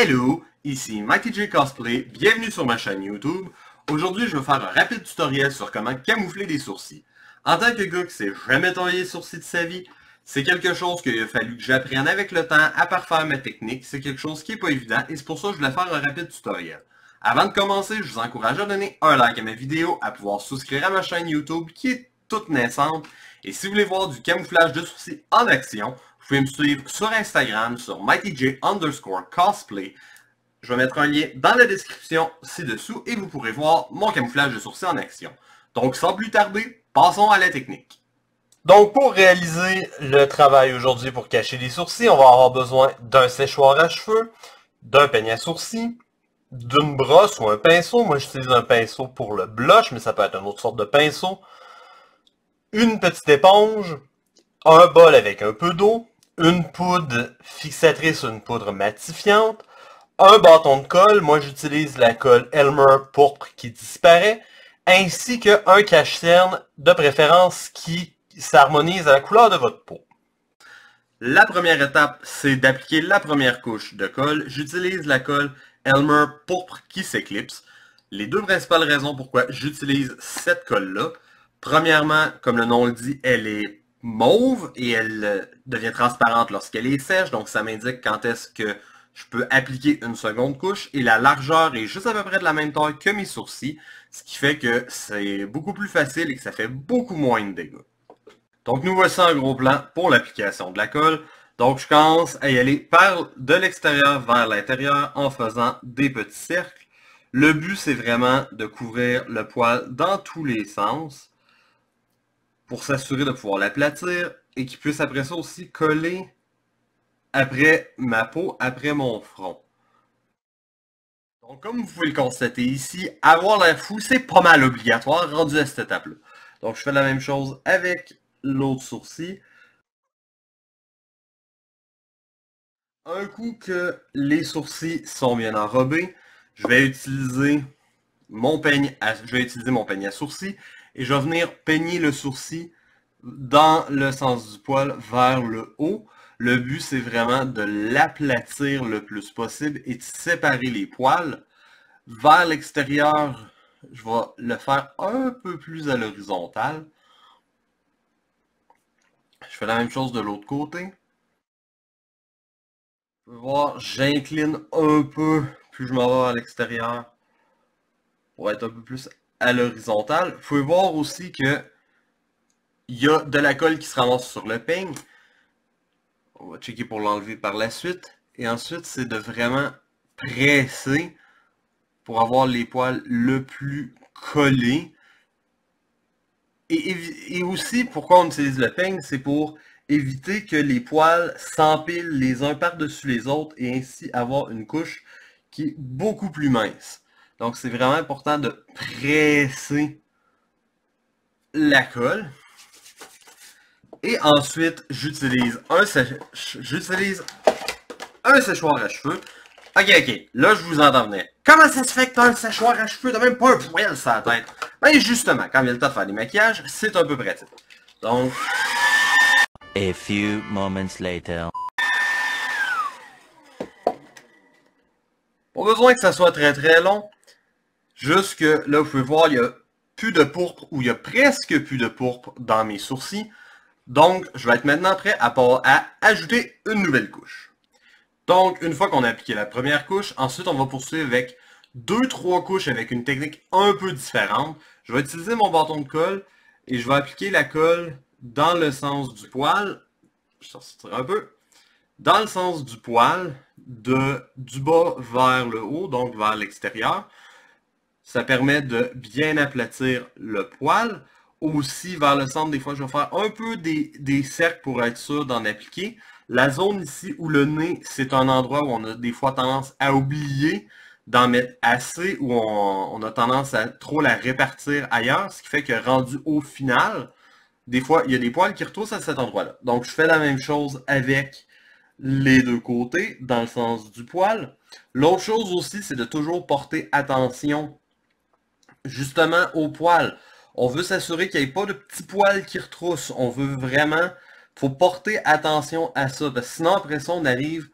Hello, ici MightyJ Cosplay, bienvenue sur ma chaîne YouTube. Aujourd'hui, je vais faire un rapide tutoriel sur comment camoufler des sourcils. En tant que gars qui s'est jamais taillé les sourcils de sa vie, c'est quelque chose qu'il a fallu que j'apprenne avec le temps à parfaire ma technique. C'est quelque chose qui n'est pas évident et c'est pour ça que je voulais faire un rapide tutoriel. Avant de commencer, je vous encourage à donner un like à ma vidéo, à pouvoir souscrire à ma chaîne YouTube qui est toute naissante. Et si vous voulez voir du camouflage de sourcils en action, vous pouvez me suivre sur Instagram sur MightyJ_Cosplay. Je vais mettre un lien dans la description ci-dessous et vous pourrez voir mon camouflage de sourcils en action. Donc sans plus tarder, passons à la technique. Donc pour réaliser le travail aujourd'hui pour cacher les sourcils, on va avoir besoin d'un séchoir à cheveux, d'un peigne à sourcils, d'une brosse ou un pinceau. Moi j'utilise un pinceau pour le blush, mais ça peut être une autre sorte de pinceau. Une petite éponge, un bol avec un peu d'eau, une poudre fixatrice ou une poudre matifiante, un bâton de colle, moi j'utilise la colle Elmer pourpre qui disparaît, ainsi qu'un cache-cerne de préférence qui s'harmonise à la couleur de votre peau. La première étape, c'est d'appliquer la première couche de colle. J'utilise la colle Elmer pourpre qui s'éclipse. Les deux principales raisons pourquoi j'utilise cette colle-là. Premièrement, comme le nom le dit, elle est mauve et elle devient transparente lorsqu'elle est sèche. Donc ça m'indique quand est-ce que je peux appliquer une seconde couche. Et la largeur est juste à peu près de la même taille que mes sourcils. Ce qui fait que c'est beaucoup plus facile et que ça fait beaucoup moins de dégâts. Donc nous voici un gros plan pour l'application de la colle. Donc je commence à y aller par de l'extérieur vers l'intérieur en faisant des petits cercles. Le but c'est vraiment de couvrir le poil dans tous les sens pour s'assurer de pouvoir l'aplatir et qu'il puisse après ça aussi coller après ma peau, après mon front. Donc comme vous pouvez le constater ici, avoir l'air fou c'est pas mal obligatoire rendu à cette étape-là. Donc je fais la même chose avec l'autre sourcil. Un coup que les sourcils sont bien enrobés, je vais utiliser mon peigne à sourcils et je vais venir peigner le sourcil dans le sens du poil vers le haut. Le but c'est vraiment de l'aplatir le plus possible et de séparer les poils. Vers l'extérieur, je vais le faire un peu plus à l'horizontale. Je fais la même chose de l'autre côté. Vous pouvez voir, j'incline un peu, plus je m'en vais à l'extérieur, pour être un peu plus à l'horizontale. Vous pouvez voir aussi que il y a de la colle qui se ramasse sur le peigne. On va checker pour l'enlever par la suite. Et ensuite, c'est de vraiment presser pour avoir les poils le plus collés. Et aussi, pourquoi on utilise le peigne, c'est pour éviter que les poils s'empilent les uns par-dessus les autres et ainsi avoir une couche qui est beaucoup plus mince. Donc c'est vraiment important de presser la colle. Et ensuite, j'utilise un séchoir à cheveux. Ok, là je vous entends venir. Comment ça se fait que t'as un séchoir à cheveux, t'as même pas un poil sur la tête? Ben justement, quand vient le temps de faire des maquillages, c'est un peu pratique. Donc... A few moments later. Pas besoin que ça soit très long. Juste que là, vous pouvez voir, il n'y a plus de pourpre ou il y a presque plus de pourpre dans mes sourcils. Donc, je vais être maintenant prêt à ajouter une nouvelle couche. Donc, une fois qu'on a appliqué la première couche, ensuite on va poursuivre avec 2-3 couches avec une technique un peu différente. Je vais utiliser mon bâton de colle et je vais appliquer la colle dans le sens du poil. Je sortirai un peu. Dans le sens du poil, du bas vers le haut, donc vers l'extérieur. Ça permet de bien aplatir le poil. Aussi, vers le centre, des fois, je vais faire un peu des cercles pour être sûr d'en appliquer. La zone ici où le nez, c'est un endroit où on a des fois tendance à oublier d'en mettre assez, où on a tendance à trop la répartir ailleurs, ce qui fait que rendu au final, des fois, il y a des poils qui retroussent à cet endroit-là. Donc, je fais la même chose avec les deux côtés, dans le sens du poil. L'autre chose aussi, c'est de toujours porter attention, justement, au poil. On veut s'assurer qu'il n'y ait pas de petits poils qui retroussent. On veut vraiment... faut porter attention à ça. Parce que sinon, après ça, on arrive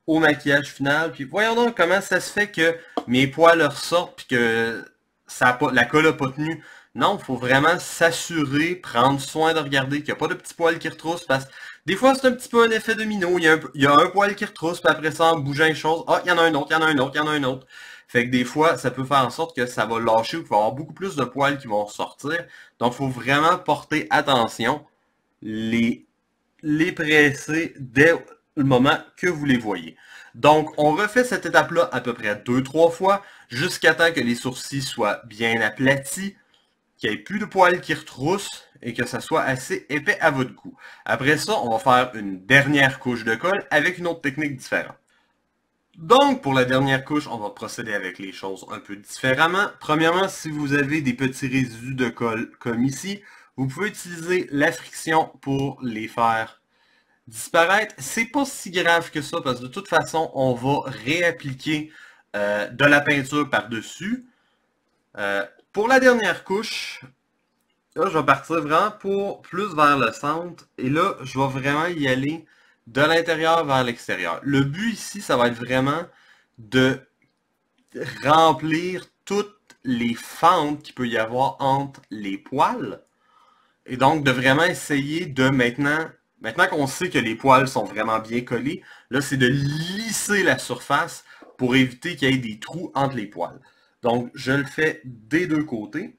au maquillage final. Puis voyons donc comment ça se fait que mes poils ressortent puis que ça a pas, la colle n'a pas tenu. Non, il faut vraiment s'assurer, prendre soin de regarder qu'il n'y a pas de petits poils qui retroussent parce que des fois c'est un petit peu un effet domino. Il y a un poil qui retrousse, puis après ça, en bougeant les choses, ah, il y en a un autre, il y en a un autre, il y en a un autre. Fait que des fois, ça peut faire en sorte que ça va lâcher ou qu'il va y avoir beaucoup plus de poils qui vont sortir. Donc, il faut vraiment porter attention, les presser dès le moment que vous les voyez. Donc, on refait cette étape-là à peu près 2-3 fois, jusqu'à temps que les sourcils soient bien aplatis, qu'il n'y ait plus de poils qui retroussent et que ça soit assez épais à votre goût. Après ça, on va faire une dernière couche de colle avec une autre technique différente. Donc, pour la dernière couche, on va procéder avec les choses un peu différemment. Premièrement, si vous avez des petits résidus de colle comme ici, vous pouvez utiliser la friction pour les faire disparaître. C'est pas si grave que ça, parce que de toute façon, on va réappliquer de la peinture par-dessus. Pour la dernière couche, là, je vais partir vraiment pour plus vers le centre. Et là, je vais vraiment y aller de l'intérieur vers l'extérieur. Le but ici, ça va être vraiment de remplir toutes les fentes qu'il peut y avoir entre les poils. Et donc, de vraiment essayer de maintenant qu'on sait que les poils sont vraiment bien collés, là, c'est de lisser la surface pour éviter qu'il y ait des trous entre les poils. Donc, je le fais des deux côtés.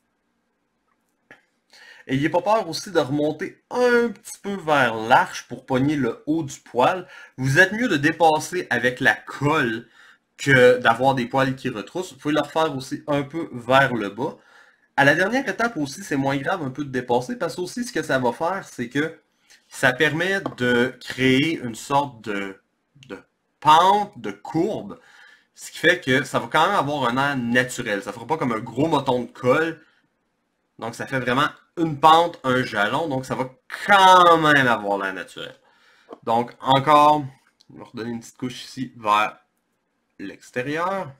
Ayez pas peur aussi de remonter un petit peu vers l'arche pour pogner le haut du poil. Vous êtes mieux de dépasser avec la colle que d'avoir des poils qui retroussent. Vous pouvez le refaire aussi un peu vers le bas. À la dernière étape aussi, c'est moins grave un peu de dépasser parce que aussi ce que ça va faire, c'est que ça permet de créer une sorte de pente, de courbe. Ce qui fait que ça va quand même avoir un air naturel. Ça ne fera pas comme un gros moton de colle. Donc ça fait vraiment une pente, un jalon. Donc ça va quand même avoir l'air naturel. Donc encore, on va redonner une petite couche ici vers l'extérieur.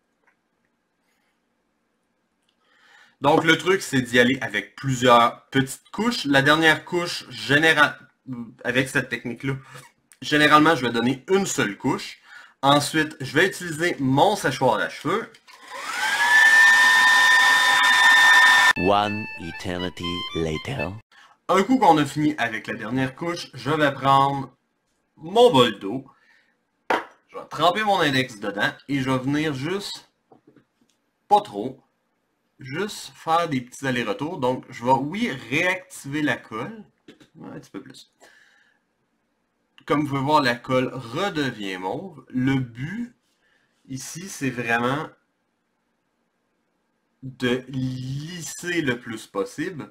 Donc le truc, c'est d'y aller avec plusieurs petites couches. La dernière couche, avec cette technique-là, généralement, je vais donner une seule couche. Ensuite, je vais utiliser mon séchoir à cheveux. One eternity later. Un coup qu'on a fini avec la dernière couche, je vais prendre mon bol d'eau. Je vais tremper mon index dedans et je vais venir juste, pas trop, juste faire des petits allers-retours. Donc, je vais, oui, réactiver la colle. Un petit peu plus. Comme vous pouvez voir, la colle redevient mauve. Le but, ici, c'est vraiment de lisser le plus possible.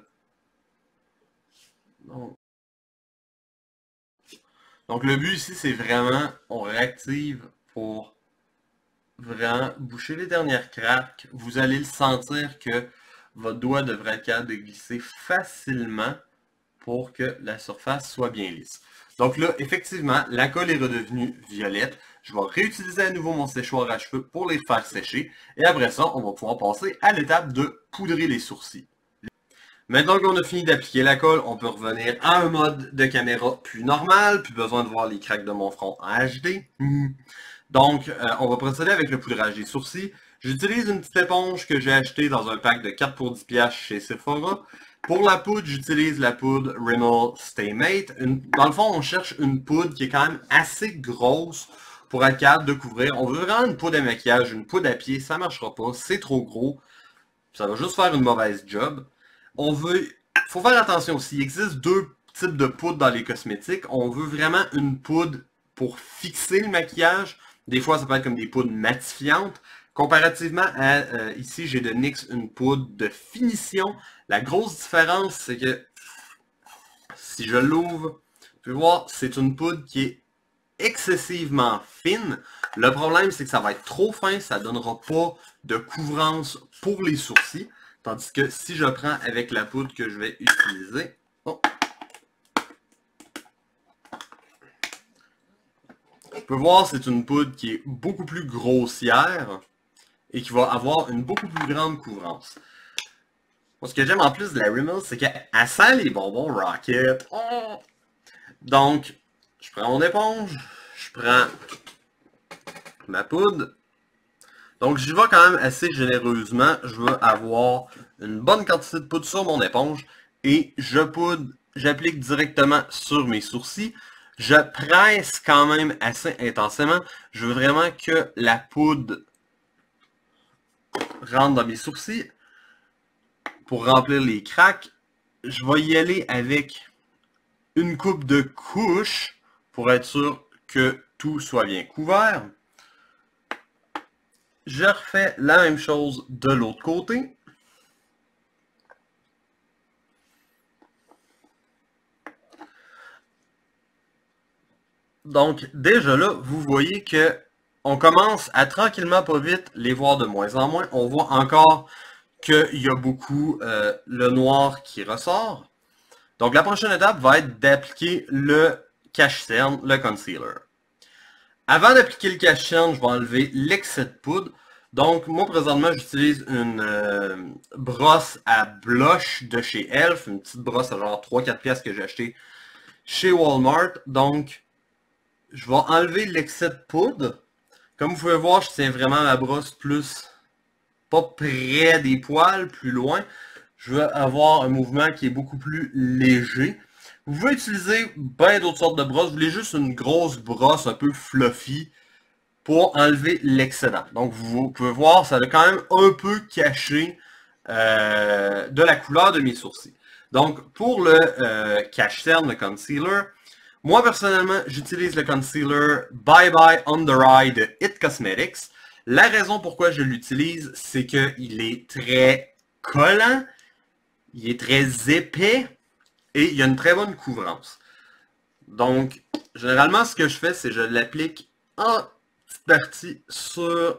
Donc le but ici, c'est vraiment, on réactive pour vraiment boucher les dernières craques. Vous allez le sentir que votre doigt devrait être capable de glisser facilement pour que la surface soit bien lisse. Donc là, effectivement, la colle est redevenue violette. Je vais réutiliser à nouveau mon séchoir à cheveux pour les faire sécher. Et après ça, on va pouvoir passer à l'étape de poudrer les sourcils. Maintenant qu'on a fini d'appliquer la colle, on peut revenir à un mode de caméra plus normal. Plus besoin de voir les craques de mon front en HD. Donc, on va procéder avec le poudrage des sourcils. J'utilise une petite éponge que j'ai achetée dans un pack de 4 pour 10$ chez Sephora. Pour la poudre, j'utilise la poudre Rimmel Stay Mate. Dans le fond, on cherche une poudre qui est quand même assez grosse pour être capable de couvrir. On veut vraiment une poudre à maquillage, une poudre à pied, ça ne marchera pas, c'est trop gros. Ça va juste faire une mauvaise job. Faut faire attention aussi, il existe deux types de poudre dans les cosmétiques. On veut vraiment une poudre pour fixer le maquillage. Des fois, ça peut être comme des poudres matifiantes. Comparativement à, ici, j'ai de NYX une poudre de finition. La grosse différence, c'est que, si je l'ouvre, vous pouvez voir, c'est une poudre qui est excessivement fine. Le problème, c'est que ça va être trop fin, ça ne donnera pas de couvrance pour les sourcils. Tandis que si je prends avec la poudre que je vais utiliser, vous pouvez voir, c'est une poudre qui est beaucoup plus grossière et qui va avoir une beaucoup plus grande couvrance. Moi, ce que j'aime en plus de la Rimmel, c'est qu'elle sent les bonbons Rocket. Donc, je prends mon éponge, je prends ma poudre. Donc j'y vais quand même assez généreusement. Je veux avoir une bonne quantité de poudre sur mon éponge. Et j'applique directement sur mes sourcils. Je presse quand même assez intensément. Je veux vraiment que la poudre rentre dans mes sourcils. Pour remplir les cracks, je vais y aller avec une coupe de couches pour être sûr que tout soit bien couvert. Je refais la même chose de l'autre côté. Donc, déjà là, vous voyez que on commence à tranquillement, pas vite, les voir de moins en moins. On voit encore qu'il y a beaucoup le noir qui ressort. Donc, la prochaine étape va être d'appliquer le cache-cerne, le concealer. Avant d'appliquer le cache-cerne, je vais enlever l'excès de poudre. Donc, moi, présentement, j'utilise une brosse à blush de chez Elf. Une petite brosse à genre 3-4 pièces que j'ai acheté chez Walmart. Donc, je vais enlever l'excès de poudre. Comme vous pouvez voir, je tiens vraiment la brosse plus, pas près des poils, plus loin. Je veux avoir un mouvement qui est beaucoup plus léger. Vous pouvez utiliser bien d'autres sortes de brosses. Vous voulez juste une grosse brosse un peu fluffy pour enlever l'excédent. Donc vous pouvez voir, ça a quand même un peu caché de la couleur de mes sourcils. Donc pour le cache-cerne, le concealer, moi personnellement, j'utilise le concealer Bye Bye Under Eye de It Cosmetics. La raison pourquoi je l'utilise, c'est qu'il est très collant, il est très épais et il a une très bonne couvrance. Donc, généralement, ce que je fais, c'est que je l'applique en petite partie sur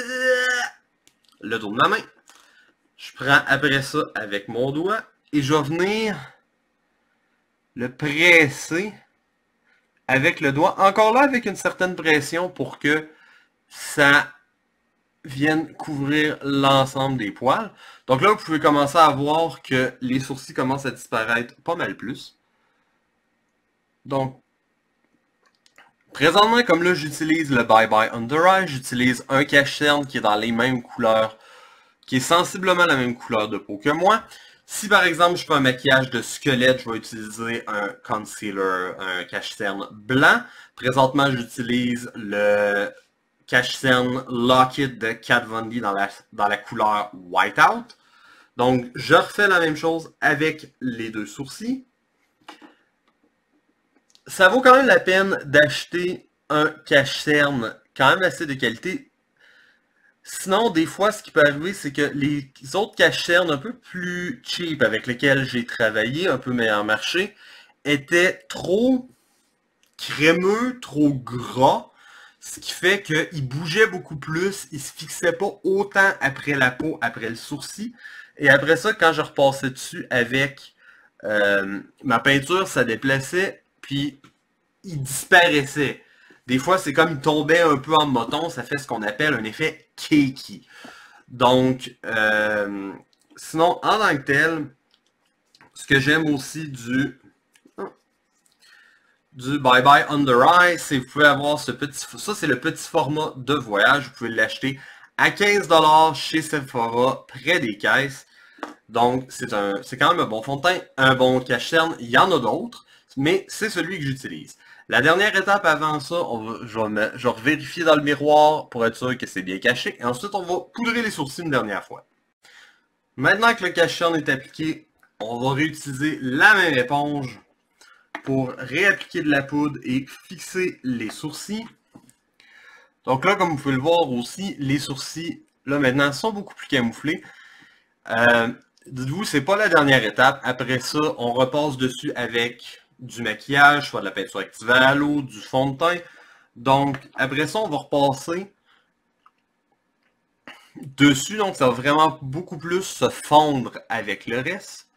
le dos de ma main. Je prends après ça avec mon doigt et je vais venir le presser avec le doigt. Encore là, avec une certaine pression pour que ça vienne couvrir l'ensemble des poils. Donc là, vous pouvez commencer à voir que les sourcils commencent à disparaître pas mal plus. Donc, présentement, comme là, j'utilise le Bye Bye Under Eye, j'utilise un cache-cerne qui est dans les mêmes couleurs, qui est sensiblement la même couleur de peau que moi. Si par exemple, je fais un maquillage de squelette, je vais utiliser un concealer, un cache-cerne blanc. Présentement, j'utilise le cache-cerne Lock It de Kat Von D dans la couleur Whiteout. Donc, je refais la même chose avec les deux sourcils. Ça vaut quand même la peine d'acheter un cache-cerne quand même assez de qualité. Sinon, des fois, ce qui peut arriver, c'est que les autres cache-cernes un peu plus cheap avec lesquels j'ai travaillé, un peu meilleur marché, étaient trop crémeux, trop gras, ce qui fait qu'ils bougeaient beaucoup plus, ils se fixaient pas autant après la peau, après le sourcil. Et après ça, quand je repassais dessus avec ma peinture, ça déplaçait, puis il disparaissait. Des fois, c'est comme il tombait un peu en moton, ça fait ce qu'on appelle un effet cakey. Donc, sinon, en tant que tel, ce que j'aime aussi du Bye Bye Under Eye, c'est que vous pouvez avoir ce petit... Ça, c'est le petit format de voyage. Vous pouvez l'acheter à 15$ chez Sephora, près des caisses. Donc, c'est quand même un bon fond de teint, un bon cache-cerne. Il y en a d'autres, mais c'est celui que j'utilise. La dernière étape avant ça, je vais vérifier dans le miroir pour être sûr que c'est bien caché. Et ensuite, on va poudrer les sourcils une dernière fois. Maintenant que le cache-cerne est appliqué, on va réutiliser la même éponge pour réappliquer de la poudre et fixer les sourcils. Donc là, comme vous pouvez le voir aussi, les sourcils, là maintenant, sont beaucoup plus camouflés. Dites-vous, c'est pas la dernière étape. Après ça, on repasse dessus avec du maquillage, soit de la peinture activée à l'eau, du fond de teint. Donc, après ça, on va repasser dessus. Donc, ça va vraiment beaucoup plus se fondre avec le reste.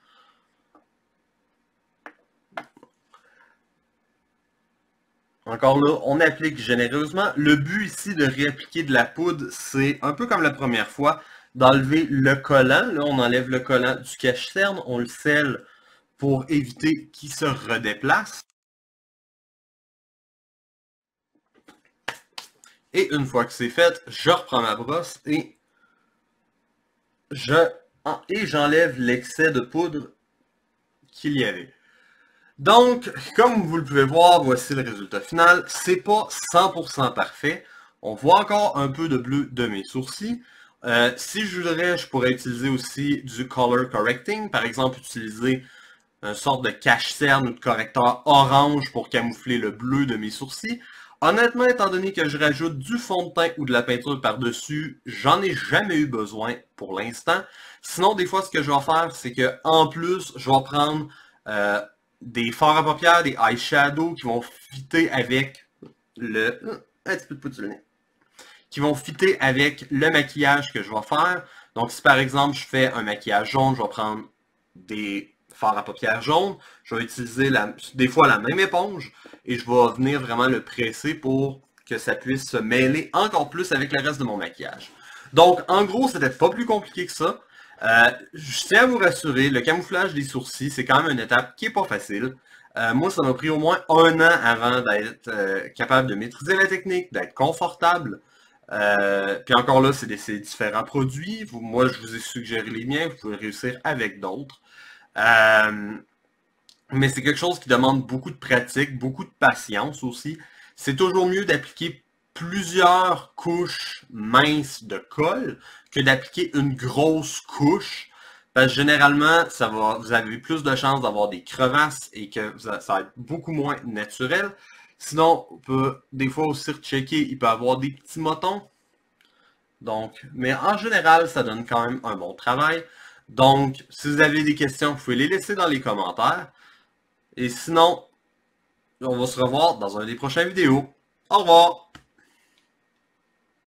Encore là, on applique généreusement. Le but ici de réappliquer de la poudre, c'est un peu comme la première fois, d'enlever le collant. Là, on enlève le collant du cache-cerne, on le scelle pour éviter qu'il se redéplace. Et une fois que c'est fait, je reprends ma brosse et j'enlève l'excès de poudre qu'il y avait. Donc, comme vous le pouvez voir, voici le résultat final. C'est pas 100% parfait. On voit encore un peu de bleu de mes sourcils. Si je voudrais, je pourrais utiliser aussi du color correcting. Par exemple, utiliser une sorte de cache-cerne ou de correcteur orange pour camoufler le bleu de mes sourcils. Honnêtement, étant donné que je rajoute du fond de teint ou de la peinture par-dessus, j'en ai jamais eu besoin pour l'instant. Sinon, des fois, ce que je vais faire, c'est que en plus, je vais prendre des fards à paupières, des eyeshadows qui vont fitter avec le... un petit peu de poudre sur le nez. Qui vont fitter avec le maquillage que je vais faire. Donc, si par exemple, je fais un maquillage jaune, je vais prendre des fards à paupières jaunes. Je vais utiliser des fois la même éponge et je vais venir vraiment le presser pour que ça puisse se mêler encore plus avec le reste de mon maquillage. Donc, en gros, c'était pas plus compliqué que ça. Je tiens à vous rassurer, le camouflage des sourcils, c'est quand même une étape qui est pas facile. Moi, ça m'a pris au moins 1 an avant d'être capable de maîtriser la technique, d'être confortable. Puis encore là, c'est différents produits. Moi, je vous ai suggéré les miens, vous pouvez réussir avec d'autres. Mais c'est quelque chose qui demande beaucoup de pratique, beaucoup de patience aussi. C'est toujours mieux d'appliquer plusieurs couches minces de colle que d'appliquer une grosse couche. Parce que généralement, vous avez plus de chances d'avoir des crevasses et que ça va être beaucoup moins naturel. Sinon, on peut des fois aussi rechecker, il peut y avoir des petits motons. Donc, mais en général, ça donne quand même un bon travail. Donc, si vous avez des questions, vous pouvez les laisser dans les commentaires. Et sinon, on va se revoir dans une des prochaines vidéos. Au revoir!